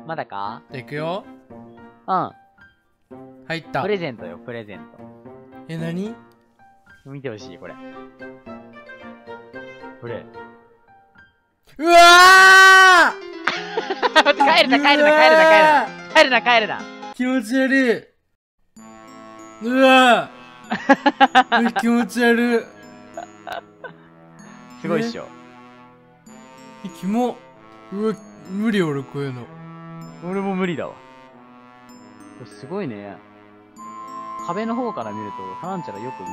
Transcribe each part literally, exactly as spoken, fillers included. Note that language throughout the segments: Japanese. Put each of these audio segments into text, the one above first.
まだか？ じゃあ行くよ。 うん。 入った。 プレゼントよ、プレゼント。 え、なに？ 見てほしい、これ。これ。 うわ待って、帰るな、帰るな、帰るな、帰るな。帰るな、帰るな。 気持ち悪い。うわぁ気持ち悪い。 すごいっしょ。 え、キモ。うわ、無理俺こういうの。 俺も無理だわ。これすごいね。壁の方から見ると、タランチャラよく見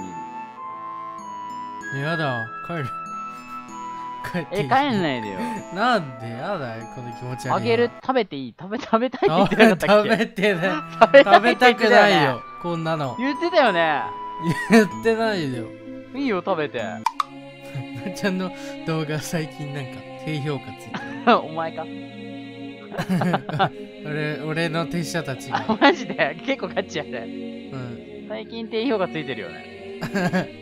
える。 やだ、帰る。帰っていい？ え、帰んないでよ。 なんでやだよ、この気持ち悪いな。 あげる、食べていい？食べ、食べたいって言ってなかったっけ？ 食べてない。 食べた食べたくいって言ってたよね。 ないよ、こんなの。 言ってたよね。 言ってないよ。 いいよ、食べて。 ちゃんの動画最近なんか低評価ついてる。 お前か。 俺、俺の手下たちが。 マジで結構ガチやで。 うん。 最近低評価ついてるよね。